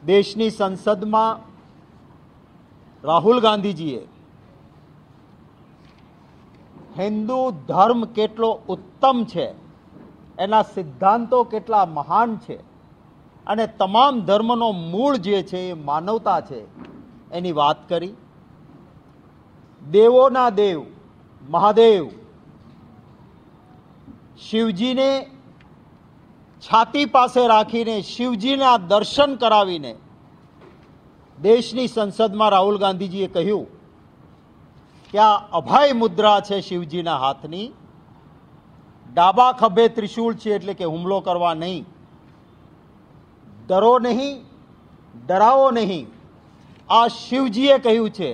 દેશની સંસદમાં રાહુલ ગાંધીજીએ હિન્દુ ધર્મ કેટલો ઉત્તમ છે, એના સિદ્ધાંતો કેટલા મહાન છે અને તમામ ધર્મનો મૂળ જે છે એ માનવતા છે એની વાત કરી. દેવોના દેવ મહાદેવ શિવજીને છાતી પાસે રાખીને શિવજીના દર્શન કરાવીને દેશની સંસદમાં રાહુલ ગાંધીજીએ કહ્યું કે આ અભય મુદ્રા છે શિવજીના હાથની, ડાબા ખભે ત્રિશૂળ છે એટલે કે હુમલો કરવા નહીં, ડરો નહીં, ડરાવો નહીં. આ શિવજીએ કહ્યું છે.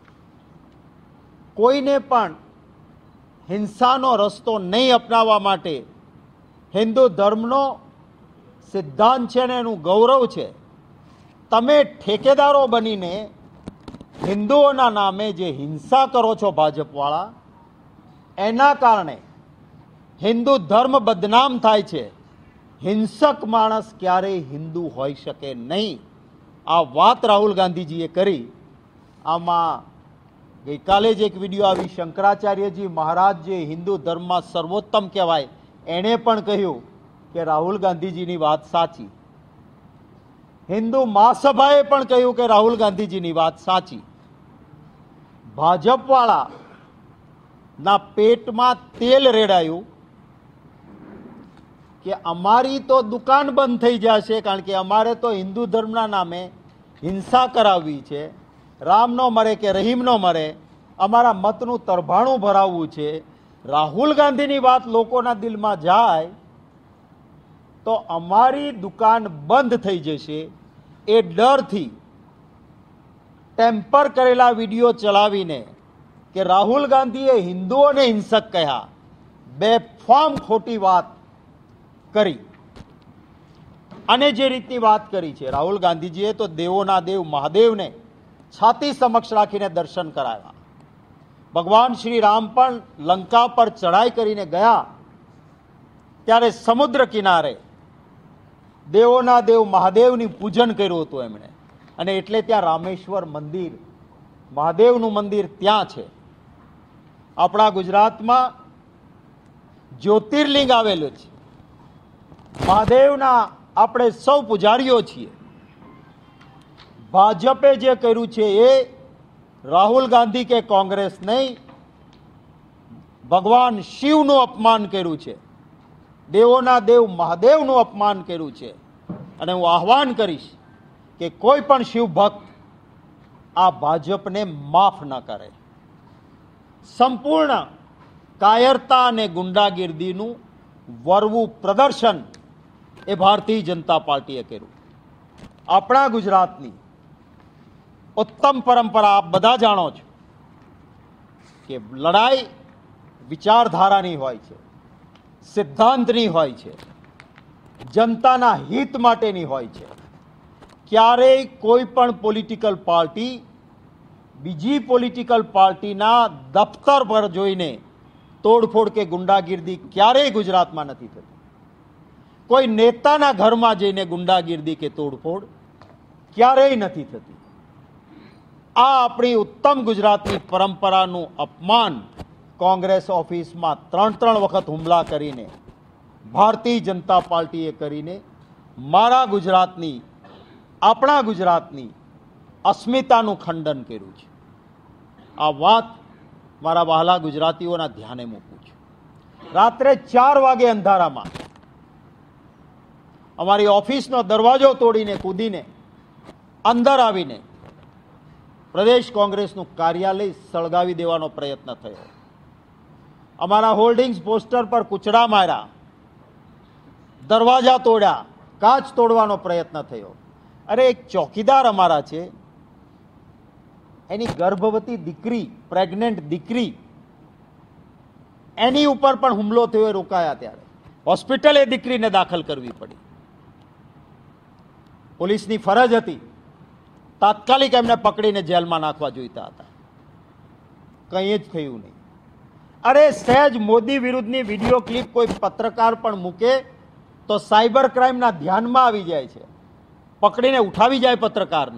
કોઈને પણ હિંસાનો રસ્તો નહીં અપનાવવા માટે હિન્દુ ધર્મનો સિદ્ધાંત છે ને એનું ગૌરવ છે. તમે ઠેકેદારો બનીને હિન્દુઓના નામે જે હિંસા કરો છો ભાજપવાળા, એના કારણે હિન્દુ ધર્મ બદનામ થાય છે. હિંસક માણસ ક્યારેય હિન્દુ હોઈ શકે નહીં. આ વાત રાહુલ ગાંધીજીએ કરી. આમાં ગઈકાલે જ એક વિડીયો આવી, શંકરાચાર્યજી મહારાજ જે હિન્દુ ધર્મમાં સર્વોત્તમ કહેવાય, એણે પણ કહ્યું કે રાહુલ ગાંધીજીની વાત સાચી. હિન્દુ મહાસભાએ પણ કહ્યું કે રાહુલ ગાંધીજીની વાત સાચી. ભાજપવાળા ના પેટમાં તેલ રેડાયું કે અમારી તો દુકાન બંધ થઈ જશે, કારણ કે અમારે તો હિન્દુ ધર્મના નામે હિંસા કરાવવી છે. રામ નો મરે કે રહીમ નો મરે, અમારા મતનું તરભાણું ભરાવવું છે. રાહુલ ગાંધીની વાત લોકોના દિલમાં જાય તો અમારી દુકાન બંધ થઈ જશે. એ ડરથી ટેમ્પર કરેલા વિડીયો ચલાવીને કે રાહુલ ગાંધીએ હિન્દુઓને હિંસક કહ્યા, બેફામ ખોટી વાત કરી. અને જે રીતની વાત કરી છે રાહુલ ગાંધીજીએ, તો દેવોના દેવ મહાદેવને છાતી સમક્ષ રાખીને દર્શન કરાવ્યા. ભગવાન શ્રી રામ પણ લંકા પર ચઢાઈ કરીને ગયા ત્યારે સમુદ્ર કિનારે દેવોના દેવ મહાદેવની પૂજન કર્યું હતું એમણે. અને એટલે ત્યાં રામેશ્વર મંદિર, મહાદેવનું મંદિર ત્યાં છે. આપણા ગુજરાતમાં જ્યોતિર્લિંગ આવેલું છે. મહાદેવના આપણે સૌ પૂજારીઓ છીએ. ભાજપે જે કર્યું છે એ રાહુલ ગાંધી કે કોંગ્રેસ નહીં, ભગવાન શિવનું અપમાન કર્યું છે, દેવોના દેવ મહાદેવનું અપમાન કર્યું છે. અને હું આહ્વાન કરીશ કે કોઈ પણ શિવ ભક્ત આ ભાજપને માફ ન કરે. સંપૂર્ણ કાયરતા અને ગુંડાગીર્દીનું વરવું પ્રદર્શન એ ભારતીય જનતા પાર્ટીએ કર્યું. આપણા ગુજરાતની ઉત્તમ પરંપરા આપ બધા જાણો છો કે લડાઈ વિચારધારાની હોય છે, સિદ્ધાંતની હોય છે, જનતાના હિત માટેની હોય છે. ક્યારેય કોઈ પણ પોલિટિકલ પાર્ટી બીજી પોલિટિકલ પાર્ટીના દફતર પર જોઈને તોડફોડ કે ગુંડાગીર્દી ક્યારેય ગુજરાતમાં નથી થતી. કોઈ નેતાના ઘરમાં જઈને ગુંડાગીર્દી કે તોડફોડ ક્યારેય નથી થતી. આ આપણી ઉત્તમ ગુજરાતની પરંપરાનું અપમાન કોંગ્રેસ ઓફિસમાં 3 વખત હુમલા કરીને, ભારતીય જનતા પાર્ટીએ કરીને મારા ગુજરાતની, આપણા ગુજરાતની અસ્મિતાનું ખંડન કર્યું છે. આ વાત મારા વહાલા ગુજરાતીઓના ધ્યાને મૂકું છું. રાત્રે 4 વાગે અંધારામાં અમારી ઓફિસનો દરવાજો તોડીને કૂદીને અંદર આવીને પ્રદેશ કોંગ્રેસનું કાર્યાલય સળગાવી દેવાનો પ્રયત્ન થયો. અમારા હોર્ડિંગ્સ પોસ્ટર પર કૂચડા માર્યા, દરવાજા તોડ્યા, કાચ તોડવાનો પ્રયત્ન થયો. અરે એક ચોકીદાર અમારા છે, એની ગર્ભવતી દીકરી, પ્રેગ્નન્ટ દીકરી, એની ઉપર પણ હુમલો થયો, રોકાયા. ત્યારે હોસ્પિટલ એ દીકરીને દાખલ કરવી પડી. પોલીસની ફરજ હતી, તાત્કાલિક એમને પકડીને જેલમાં નાખવા જોઈતા હતા. કંઈ જ થયું નહીં. અરે સહેજ મોદી વિરુદ્ધની વિડીયો ક્લિપ કોઈ પત્રકાર પણ મૂકે તો સાયબર ક્રાઇમના ધ્યાનમાં આવી જાય છે. પકડીને ઉઠાવી જાય પત્રકારને.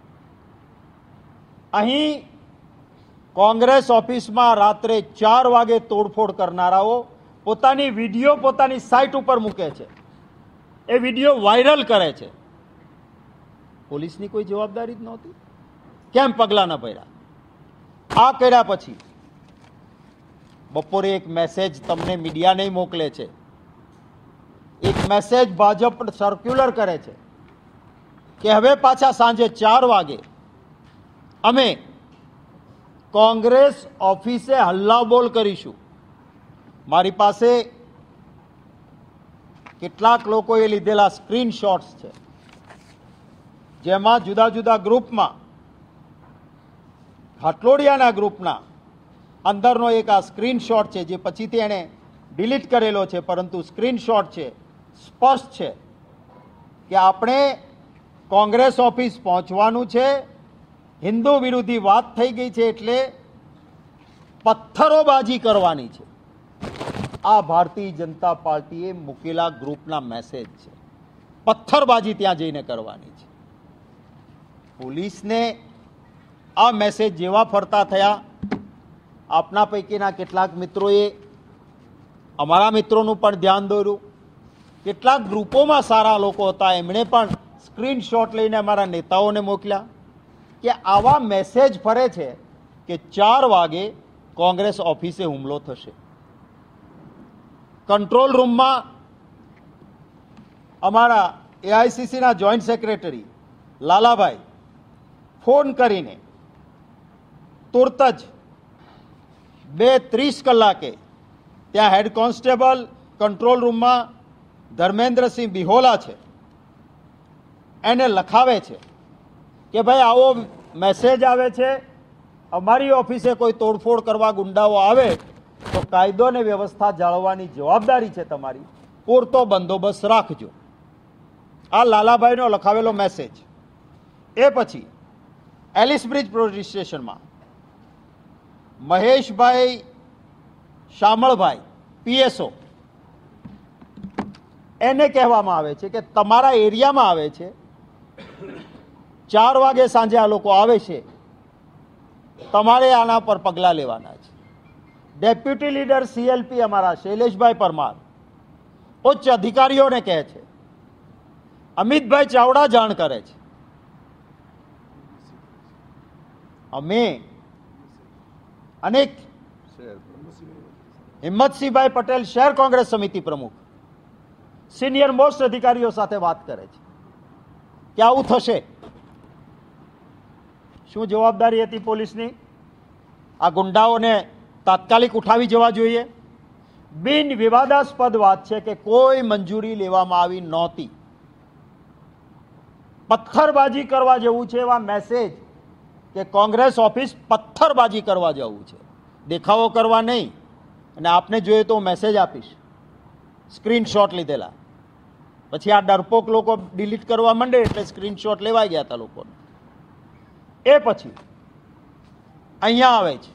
અહીં કોંગ્રેસ ઓફિસમાં રાત્રે 4 વાગે તોડફોડ કરનારાઓ પોતાની વિડીયો પોતાની સાઇટ ઉપર મૂકે છે, એ વિડીયો વાયરલ કરે છે. પોલીસની કોઈ જવાબદારી જ નહોતી. કેમ પગલાં ન ભર્યા? આ કર્યા પછી બપોરે એક મેસેજ તમને મીડિયાને મોકલે છે, એક મેસેજ ભાજપ સર્ક્યુલર કરે છે કે હવે પાછા સાંજે 4 વાગે અમે કોંગ્રેસ ઓફિસે હલ્લાબોલ કરીશું. મારી પાસે કેટલાક લોકોએ લીધેલા સ્ક્રીનશોટ્સ છે, જેમાં જુદા જુદા ગ્રુપમાં હાટલોડિયાના ગ્રુપના અંદરનો એક આ સ્ક્રીનશોટ છે, જે પછીથી એણે ડિલીટ કરેલો છે, પરંતુ સ્ક્રીનશોટ છે, સ્પષ્ટ છે કે આપણે કોંગ્રેસ ઓફિસ પહોંચવાનું છે, હિન્દુ વિરોધી વાત થઈ ગઈ છે એટલે પથ્થરોબાજી કરવાની છે. આ ભારતીય જનતા પાર્ટીએ મૂકેલા ગ્રુપના મેસેજ છે. પથ્થરબાજી ત્યાં જઈને કરવાની છે. પોલીસને આ મેસેજ જેવા ફરતા થયા, આપના પૈકીના કેટલાક મિત્રોએ અમારા મિત્રોનું પણ ધ્યાન દોર્યું. કેટલાક ગ્રુપોમાં સારા લોકો હતા, એમણે પણ સ્ક્રીનશોટ લઈને અમારા નેતાઓને મોકલ્યા કે આવા મેસેજ ફરે છે કે 4 વાગે કોંગ્રેસ ઓફિસે હુમલો થશે. કંટ્રોલ રૂમમાં અમારા એઆઈસીસીના જોઈન્ટ સેક્રેટરી લાલાભાઈ ફોન કરીને તુરત જ 2:30 કલાકે ત્યાં હેડ કોન્સ્ટેબલ કંટ્રોલ રૂમમાં ધર્મેન્દ્રસિંહ બિહોલા છે, એને લખાવે છે કે ભાઈ આવો મેસેજ આવે છે, અમારી ઓફિસે કોઈ તોડફોડ કરવા ગુંડાઓ આવે તો કાયદો અને વ્યવસ્થા જાળવવાની જવાબદારી છે તમારી, પૂરતો બંદોબસ્ત રાખજો. આ લાલાભાઈનો લખાવેલો મેસેજ. એ પછી એલિસ બ્રિજ પોલીસ સ્ટેશનમાં મહેશભાઈ શામળભાઈ પીએસઓ, એને કહેવામાં આવે છે કે તમારા એરિયામાં આવે છે, 4 વાગે સાંજે આ લોકો આવે છે, તમારે આના પર પગલાં લેવાના છે. ડેપ્યુટી લીડર સીએલપી અમારા શૈલેષભાઈ પરમાર ઉચ્ચ અધિકારીઓને કહે છે, અમિતભાઈ ચાવડા જાણ કરે છે. અમે અનેક હિંમતસિંહભાઈ પટેલ શહેર કોંગ્રેસ સમિતિ પ્રમુખ સિનિયર મોસ્ટ અધિકારીઓ સાથે વાત કરે છે કે આવું થશે. શું જવાબદારી હતી પોલીસની? આ ગુંડાઓને તાત્કાલિક ઉઠાવી જવા જોઈએ. બિન વિવાદાસ્પદ વાત છે કે કોઈ મંજૂરી લેવામાં આવી નહોતી. પથ્થરબાજી કરવા જેવું છે એવા મેસેજ કે કોંગ્રેસ ઓફિસ પથ્થરબાજી કરવા જવું છે, દેખાવો કરવા નહીં. અને આપને જોઈએ તો હું મેસેજ આપીશ, સ્ક્રીનશોટ લીધેલા. પછી આ ડરપોક લોકો ડિલીટ કરવા માંડે એટલે સ્ક્રીનશોટ લેવાઈ ગયા હતા લોકોને. એ પછી અહીંયા આવે છે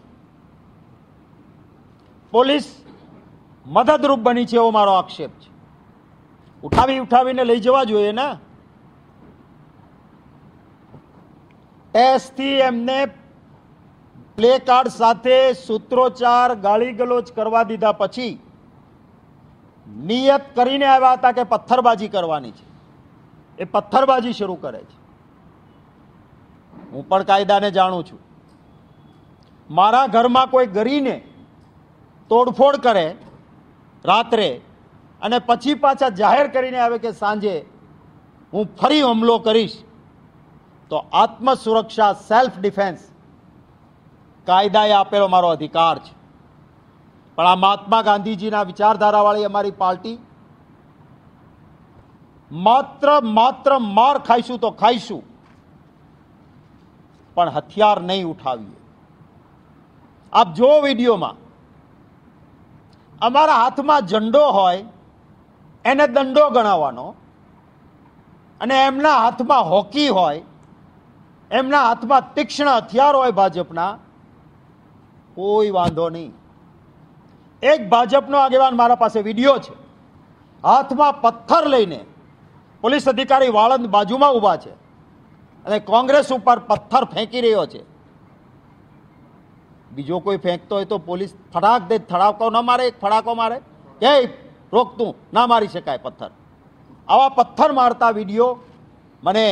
પોલીસ મદદરૂપ બની છે એવો મારો આક્ષેપ છે. ઉઠાવીને લઈ જવા જોઈએ ને. ટેસ્ટથી એમને પ્લે કાર્ડ સાથે સૂત્રોચ્ચાર ગાળી ગલોચ કરવા દીધા પછી નિયત કરીને આવ્યા હતા કે પથ્થરબાજી કરવાની છે. એ પથ્થરબાજી શરૂ કરે છે. હું પણ કાયદાને જાણું છું. મારા ઘરમાં કોઈ ગરીને તોડફોડ કરે રાત્રે અને પછી પાછા જાહેર કરીને આવે કે સાંજે હું ફરી હુમલો કરીશ, તો આત્મસુરક્ષા સેલ્ફ ડિફેન્સ કાયદાએ આપેલો મારો અધિકાર છે. પણ આ મહાત્મા ગાંધીજીના વિચારધારાવાળી અમારી પાર્ટી માત્ર માર ખાઈશું તો ખાઈશું, પણ હથિયાર નહીં ઉઠાવીએ. આપ જો વિડીયોમાં અમારા હાથમાં ઝંડો હોય એને દંડો ગણાવવાનો, અને એમના હાથમાં હોકી હોય, એમના હાથમાં તીક્ષ્ણ હથિયાર હોય ભાજપના, કોઈ વાંધો નહીં. એક ભાજપનો આગેવાન મારા પાસે વિડીયો છે, હાથમાં પથ્થર લઈને પોલીસ અધિકારી વાળંદ બાજુમાં ઊભા છે અને કોંગ્રેસ ઉપર પથ્થર ફેંકી રહ્યો છે. બીજો કોઈ ફેંકતો હોય તો પોલીસ ફટાક દે થડાકો ન મારે, એક ફટાકો મારે કે રોકતું ના મારી શકાય પથ્થર. આવા પથ્થર મારતા વિડીયો, મને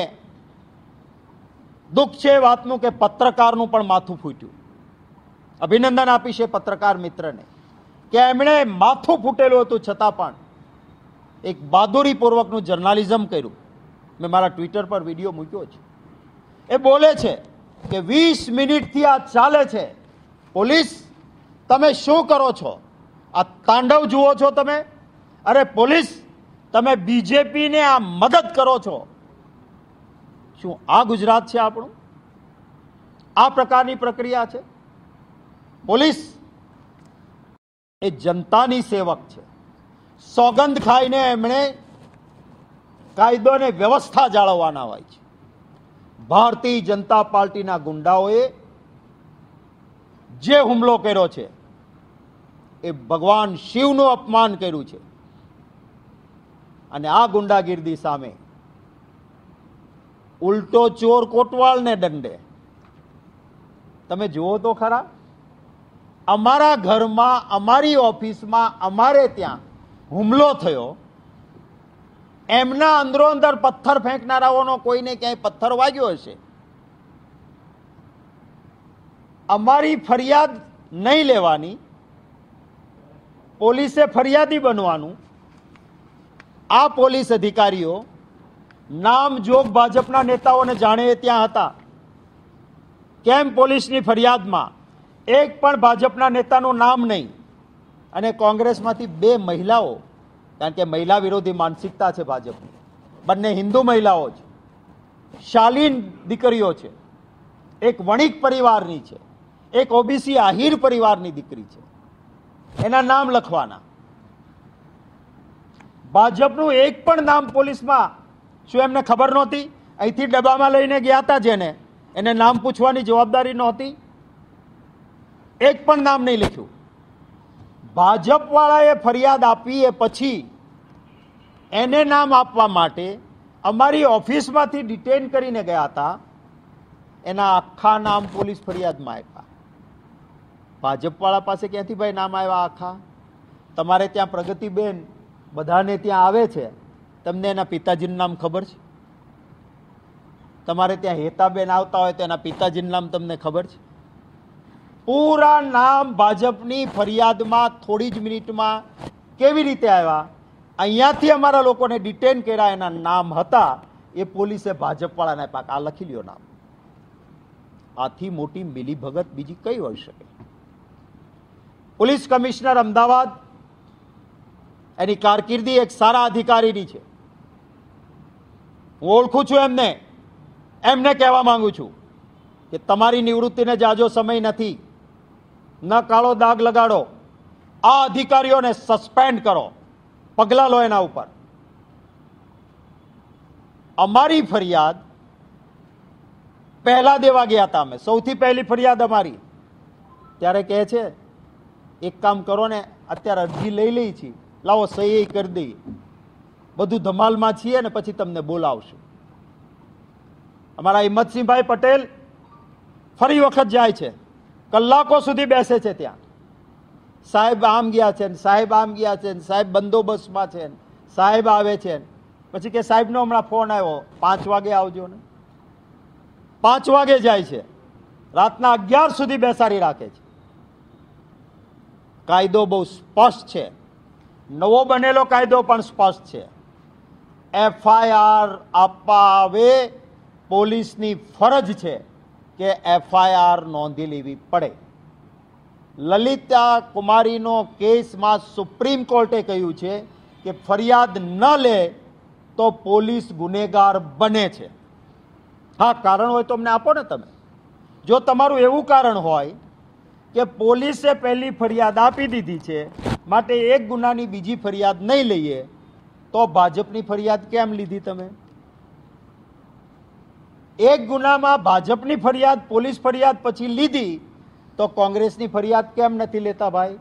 દુઃખ છે એ વાતનું કે પત્રકારનું પણ માથું ફૂટ્યું. અભિનંદન આપીશ એ પત્રકાર મિત્રને કે એમણે માથું ફૂટેલું હતું છતાં પણ એક બહાદુરીપૂર્વકનું જર્નાલિઝમ કર્યું. મેં મારા ટ્વિટર પર વિડીયો મૂક્યો છે. એ બોલે છે કે 20 મિનિટથી આ ચાલે છે, પોલીસ તમે શું કરો છો? આ તાંડવ જુઓ છો તમે? અરે પોલીસ તમે બીજેપીને આ મદદ કરો છો. શું આ ગુજરાત છે આપણું? આ પ્રકારની પ્રક્રિયા છે? પોલીસ એ જનતાની સેવક છે. સોગંદ ખાઈને એમણે કાયદો અને વ્યવસ્થા જાળવવાના હોય છે. ભારતીય જનતા પાર્ટીના ગુંડાઓએ જે હુમલો કર્યો છે એ ભગવાન શિવનું અપમાન કર્યું છે. અને આ ગુંડાગીર્દી સામે ઉલટો ચોર કોટવાલને દંડે. તમે જુઓ તો ખરા, અમારા ઘરમાં, અમારી ઓફિસમાં, અમારે ત્યાં હુમલો થયો, એમના અંદરો અંદર પથ્થર ફેંકનારાઓનો કોઈને ક્યાંય પથ્થર વાગ્યો હશે, અમારી ફરિયાદ નહીં લેવાની, પોલીસે ફરિયાદી બનવાનું. આ પોલીસ અધિકારીઓ નામ જોગ ભાજપના નેતાઓને જાણે ત્યાં હતા. કેમ પોલીસની ફરિયાદમાં એક પણ ભાજપના નેતાનું નામ નહીં? અને કોંગ્રેસમાંથી 2 મહિલાઓ, કારણ કે મહિલા વિરોધી માનસિકતા છે ભાજપની, બંને હિન્દુ મહિલાઓ છે, શાલીન દીકરીઓ છે, એક વણિક પરિવારની છે, એક ઓબીસી આહિર પરિવારની દીકરી છે, એના નામ લખવાના. ભાજપનું એક પણ નામ પોલીસમાં શું એમને ખબર નહોતી? અહીંથી ડબ્બામાં લઈને ગયા હતા જેને, એને નામ પૂછવાની જવાબદારી નહોતી? એક પણ નામ નહીં લખ્યું. ભાજપવાળાએ ફરિયાદ આપી એ પછી એને નામ આપવા માટે અમારી ઓફિસમાંથી ડિટેન કરીને ગયા હતા. એના આખા નામ પોલીસ ફરિયાદમાં આપ્યા. ભાજપવાળા પાસે ક્યાંથી ભાઈ નામ આવ્યા આખા? તમારે ત્યાં પ્રગતિબેન બધાને ત્યાં આવે છે, તમને એના પિતાજીનું નામ ખબર છે? તમારે ત્યાં હેતાબેન આવતા હોય તો એના પિતાજીનું નામ તમને ખબર છે? પૂરા નામ ભાજપની ફરિયાદમાં થોડી જ મિનિટમાં કેવી રીતે આવ્યા? અહીંયાથી અમારા લોકોને ડિટેન કર્યા, એના નામ હતા, એ પોલીસે ભાજપવાળાને આપ્યા. આ લખી લ્યો નામ. આથી મોટી મિલીભગત બીજી કઈ હોઈ શકે? પોલીસ કમિશનર અમદાવાદ, એની કારકિર્દી એક સારા અધિકારીની છે. હું ઓળખું છું એમને. એમને કહેવા માંગુ છું કે તમારી નિવૃત્તિને જાજો સમય નથી, ન કાળો દાગ લગાડો. આ અધિકારીઓને સસ્પેન્ડ કરો, પગલાં લો એના ઉપર. અમારી ફરિયાદ પહેલા દેવા ગયા હતા અમે, સૌથી પહેલી ફરિયાદ અમારી. ત્યારે કહે છે એક કામ કરો ને, અત્યારે અરજી લઈ લઈ છીએ, લાવો સહી કરી દઈએ, બધું ધમાલમાં છીએ ને પછી તમને બોલાવશું. અમારા હિંમતસિંહભાઈ પટેલ ફરી વખત જાય છે, કલાકો સુધી બેસે છે ત્યાં. સાહેબ આમ ગયા છે, સાહેબ આમ ગયા છે, સાહેબ બંદોબસ્તમાં છે, સાહેબ આવે છે. પછી કે સાહેબનો હમણાં ફોન આવ્યો, 5 વાગે આવજો ને. 5 વાગે જાય છે, રાતના 11 સુધી બેસાડી રાખે છે. કાયદો બહુ સ્પષ્ટ છે, નવો બનેલો કાયદો પણ સ્પષ્ટ છે. એફઆઈઆર આપવા આવે, પોલીસની ફરજ છે કે એફઆઈઆર નોંધી લેવી પડે. લલિતા કુમારીનો કેસમાં સુપ્રીમ કોર્ટે કહ્યું છે કે ફરિયાદ ન લે તો પોલીસ ગુનેગાર બને છે. હા, કારણ હોય તો અમને આપો ને તમે. જો તમારું એવું કારણ હોય કે પોલીસે પહેલી ફરિયાદ આપી દીધી છે, માટે એક ગુનાની બીજી ફરિયાદ નહીં લઈએ, તો ભાજપની ફરિયાદ કેમ લીધી તમે? એક ગુનામાં ભાજપની ફરિયાદ, પોલીસ ફરિયાદ પછી લીધી, તો કોંગ્રેસની ફરિયાદ કેમ નથી લેતા ભાઈ?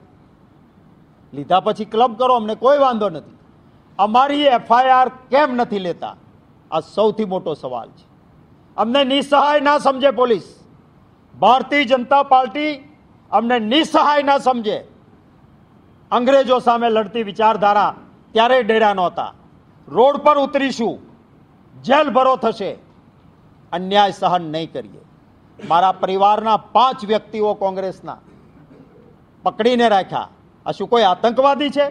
લીધા પછી ક્લબ કરો, અમને કોઈ વાંધો નથી. અમારી એફઆઈઆર કેમ નથી લેતા? આ સૌથી મોટો સવાલ છે. અમને નિસહાય ના સમજે પોલીસ. ભારતીય જનતા પાર્ટી અમને નિસહાય ના સમજે. અંગ્રેજો સામે લડતી વિચારધારા ત્યારે ડેરા નહોતા. રોડ પર ઉતરીશું, જેલ ભરો થશે, અન્યાય સહન નહીં કરીએ. મારા પરિવારના 5 વ્યક્તિઓ કોંગ્રેસના પકડીને રાખ્યા. આ શું કોઈ આતંકવાદી છે?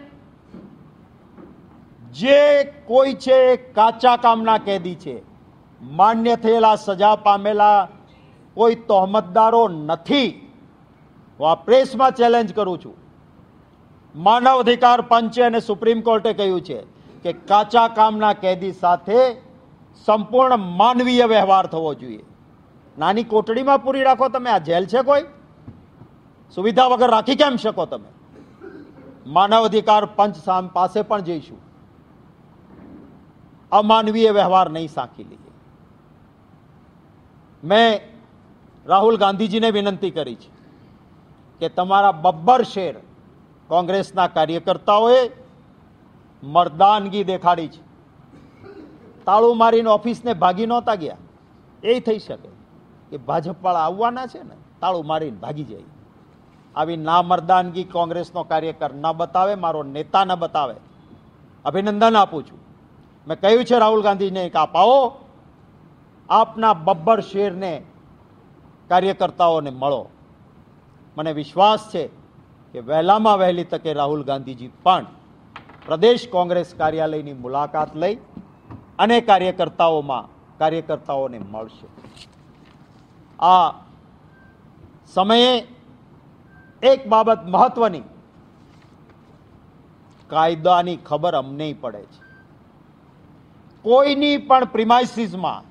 જે કોઈ છે એ કાચા કામના કેદી છે. માન્ય થયેલા સજા પામેલા કોઈ તહોમતદારો નથી. હું આ પ્રેસમાં ચેલેન્જ કરું છું. માનવ અધિકાર પંચે અને સુપ્રીમ કોર્ટે કહ્યું છે કે કાચા કામના કેદી સાથે સંપૂર્ણ માનવીય વ્યવહાર થવો જોઈએ. નાની કોટડીમાં પૂરી રાખો તમે? આ જેલ છે કોઈ? સુવિધા વગર રાખી કેમ શકો તમે? માનવ અધિકાર પંચ પાસે પણ જઈશું. અમાનવીય વ્યવહાર નહીં સાંખી લઈએ. મેં રાહુલ ગાંધીજીને વિનંતી કરી છે કે તમારા બબ્બર શેર કોંગ્રેસના કાર્યકર્તાઓએ મર્દાનગી દેખાડી છે. તાળું મારીને ઓફિસને ભાગી નહોતા ગયા. એ થઈ શકે કે ભાજપવાળા આવવાના છે ને, તાળું મારીને ભાગી જાય. આવી ના મર્દાનગી કોંગ્રેસનો કાર્યકર ન બતાવે, મારો નેતા ન બતાવે. અભિનંદન આપું છું. મેં કહ્યું છે રાહુલ ગાંધીને કે આપ આવો, આપના બબ્બર શેરને કાર્યકર્તાઓને મળો. મને વિશ્વાસ છે કે વહેલામાં વહેલી તકે રાહુલ ગાંધીજી પણ પ્રદેશ કોંગ્રેસ કાર્યાલયની મુલાકાત લઈ અને કાર્યકર્તાઓને મળશે. આ સમયે એક બાબત મહત્વની, કાયદાની ખબર અમને પડે છે. કોઈની પણ પ્રિમાઇસીસમાં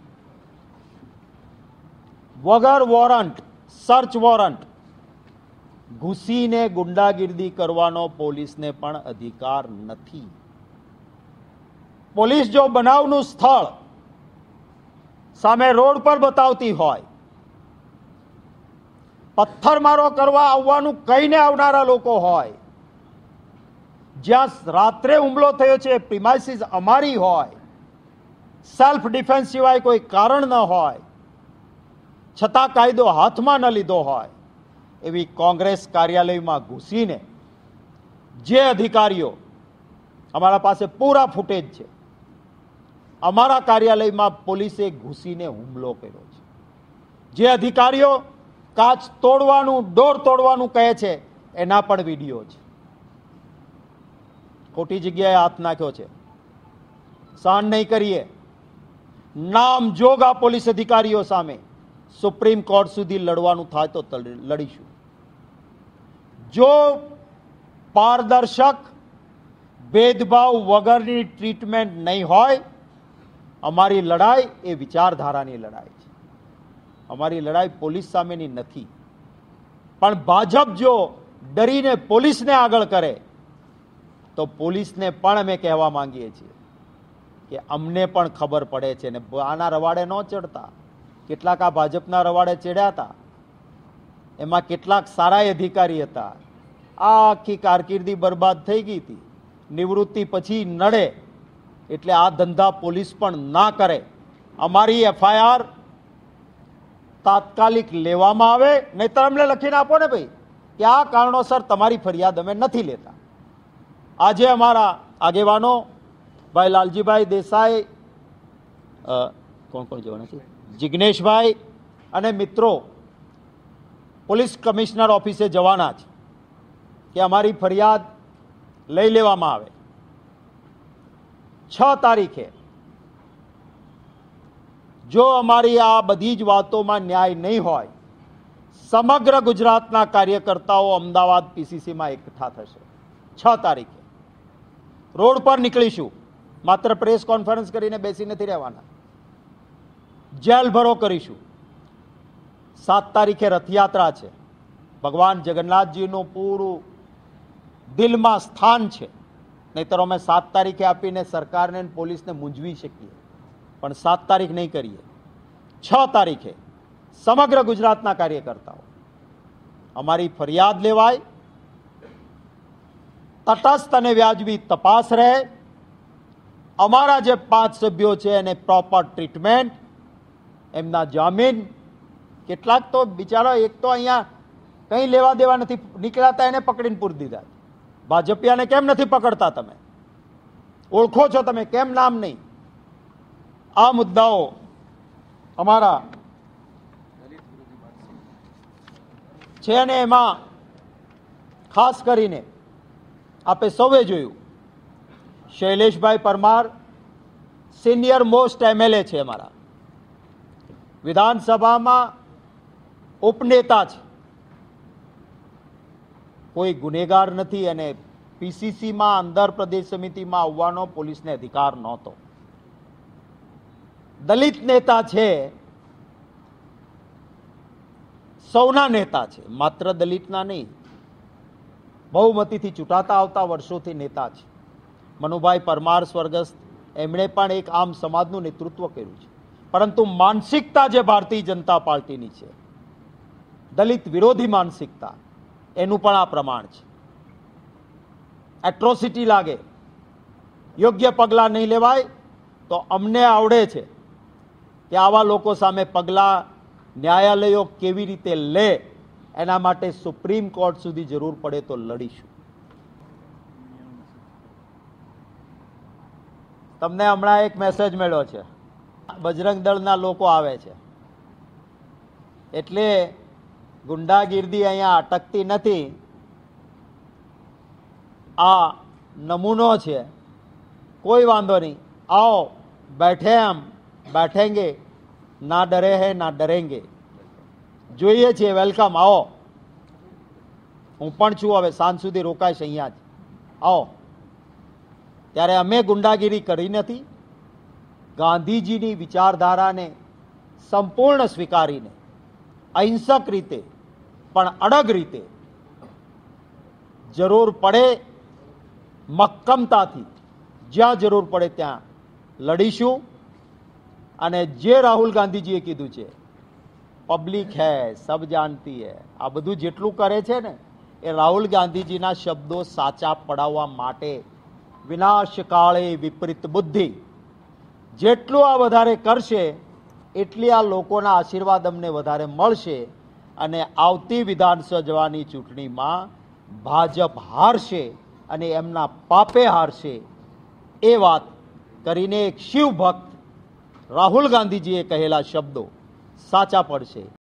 વગર વોરંટ, સર્ચ વોરંટ ઘૂસીને ગુંડાગીર્દી કરવાનો પોલીસને પણ અધિકાર નથી. પોલીસ જો બનાવનું સ્થળ સામે રોડ પર બતાવતી હોય, પથ્થરમારો કરવા આવવાનું કહીને આવનારા લોકો હોય, જ્યાં રાત્રે હુમલો થયો છે પ્રિમાઇસીસ અમારી હોય, સેલ્ફ ડિફેન્સ સિવાય કોઈ કારણ ન હોય, છતાં કાયદો હાથમાં ન લીધો હોય, એવી કોંગ્રેસ કાર્યાલયમાં ઘૂસીને જે અધિકારીઓ, અમારા પાસે પૂરા ફૂટેજ છે, અમારા કાર્યાલયમાં પોલીસે ઘૂસીને હુમલો કર્યો છે. જે અધિકારીઓ કાચ તોડવાનું, ડોર તોડવાનું કહે છે, એના પણ વિડીયો છે. ખોટી જગ્યાએ હાથ નાખ્યો છે. સહન નહીં કરીએ. નામ જોગ આ પોલીસ અધિકારીઓ સામે સુપ્રીમ કોર્ટ સુધી લડવાનું થાય તો લડીશું. જો પારદર્શક, ભેદભાવ વગરની ટ્રીટમેન્ટ નહીં હોય, અમારી લડાઈ એ વિચારધારાની લડાઈ છે. અમારી લડાઈ પોલીસ સામેની નથી. પણ ભાજપ જો ડરીને પોલીસને આગળ કરે તો પોલીસને પણ અમે કહેવા માંગીએ છીએ કે અમને પણ ખબર પડે છે ને આના રવાડે ન ચડતા. કેટલાક આ ભાજપના રવાડે ચડ્યા હતા, એમાં કેટલાક સારા અધિકારી હતા. આ આખી કારકિર્દી બરબાદ થઈ ગઈ હતી. નિવૃત્તિ પછી નડે એટલે આ ધંધા પોલીસ પણ ના કરે. અમારી એફઆઈઆર તાત્કાલિક લેવામાં આવે, નહીતર અમને લખીને આપો ને ભાઈ કે આ કારણોસર તમારી ફરિયાદ અમે નથી લેતા. આજે અમારા આગેવાનો ભાઈ લાલજીભાઈ દેસાઈ, કોણ કોણ જવાના છે, જિગ્નેશભાઈ અને મિત્રો પોલીસ કમિશનર ઓફિસે જવાના છે કે અમારી ફરિયાદ લઈ લેવામાં આવે. 6 તારીખે જો અમારી આ બધી જ વાતોમાં ન્યાય નહીં હોય, સમગ્ર ગુજરાતના કાર્યકર્તાઓ અમદાવાદ પીસીસીમાં એકઠા થશે. 6 તારીખે રોડ પર નીકળીશું. માત્ર પ્રેસ કોન્ફરન્સ કરીને બેસી નથી રહેવાના. જેલ ભરો કરીશું. 7 તારીખે રથયાત્રા છે. ભગવાન જગન્નાથજીનું પૂરું દિલમાં સ્થાન છે. નહીતર અમે 7 તારીખે આપીને સરકારને પોલીસને મૂંઝવી શકીએ, પણ 7 તારીખ નહીં કરીએ. 6 તારીખે સમગ્ર ગુજરાતના કાર્યકર્તાઓ અમારી ફરિયાદ લેવાય, તટસ્થ અને વ્યાજબી તપાસ રહે, અમારા જે 5 સભ્યો છે એને પ્રોપર ટ્રીટમેન્ટ, એમના જામીન, કેટલાક તો બિચારા એક તો અહીંયા કંઈ લેવા દેવા નથી નીકળાતા, એને પકડીને પૂરી દીધા. ભાજપિયાને કેમ નથી પકડતા? તમે ઓળખો છો, તમે કેમ નામ નહીં? આ મુદ્દાઓ અમારા છે ને એમાં ખાસ કરીને આપે સૌએ જોયું, Shaileshbhai Parmar senior most MLA છે, અમારા વિધાનસભામાં ઉપનેતા છે, કોઈ ગુનેગાર નથી અને પીસીસીમાં અંદર પ્રદેશ સમિતિમાં આવવાનો પોલીસને અધિકાર નહોતો. દલિત નેતા છે, સૌના નેતા છે, માત્ર દલિતના નહીં, બહુમતીથી ચૂંટાતા આવતા વર્ષોથી નેતા છે. મનુભાઈ પરમાર સ્વર્ગસ્થ, એમણે પણ એક આમ સમાજનું નેતૃત્વ કર્યું છે, પરંતુ માનસિકતા જે ભારતીય જનતા પાર્ટીની છે, દલિત વિરોધી માનસિકતા, એનું પણ આ પ્રમાણ છે. એટ્રોસિટી લાગે, યોગ્ય પગલાં નહીં લેવાય તો અમને આવડે છે કે આવા લોકો સામે પગલાં ન્યાયાલયો કેવી રીતે લે, એના માટે સુપ્રીમ કોર્ટ સુધી જરૂર પડે તો લડીશું. તમને હમણાં એક મેસેજ મળ્યો છે, બજરંગ દળના લોકો આવે છે એટલે ગુંડાગીર્દી અહીંયા અટકતી નથી. આ નમૂનો છે, કોઈ વાંધો નહીં, आओ बैठे हम बैठेंगे, ना डरे हैं ना डरेंगे. જોઈએ છીએ, વેલકમ, આવો. હું પણ છું, હવે સાંજ સુધી રોકાઈશ અહીંયા જ, આવો. ત્યારે અમે ગુંડાગીરી કરી નથી. ગાંધીજીની વિચારધારાને સંપૂર્ણ સ્વીકારીને અહિંસક રીતે પણ અડગ રીતે જરૂર પડે મક્કમતાથી જ્યાં જરૂર પડે ત્યાં લડીશું. અને જે રાહુલ ગાંધીજીએ કીધું છે, પબ્લિક હૈ સબ જાનતી હૈ, આ બધું જેટલું કરે છે ને એ રાહુલ ગાંધીજીના શબ્દો સાચા પડાવવા માટે, વિનાશકાળે વિપરીત બુદ્ધિ, જેટલું આ વધારે કરશે એટલી આ લોકોના આશીર્વાદ અમને વધારે મળશે અને આવતી વિધાનસભાની ચૂંટણીમાં ભાજપ હારશે અને એમના પાપે હારશે. એ વાત કરીને એક શિવ ભક્ત રાહુલ ગાંધીજીએ કહેલા શબ્દો સાચા પડશે.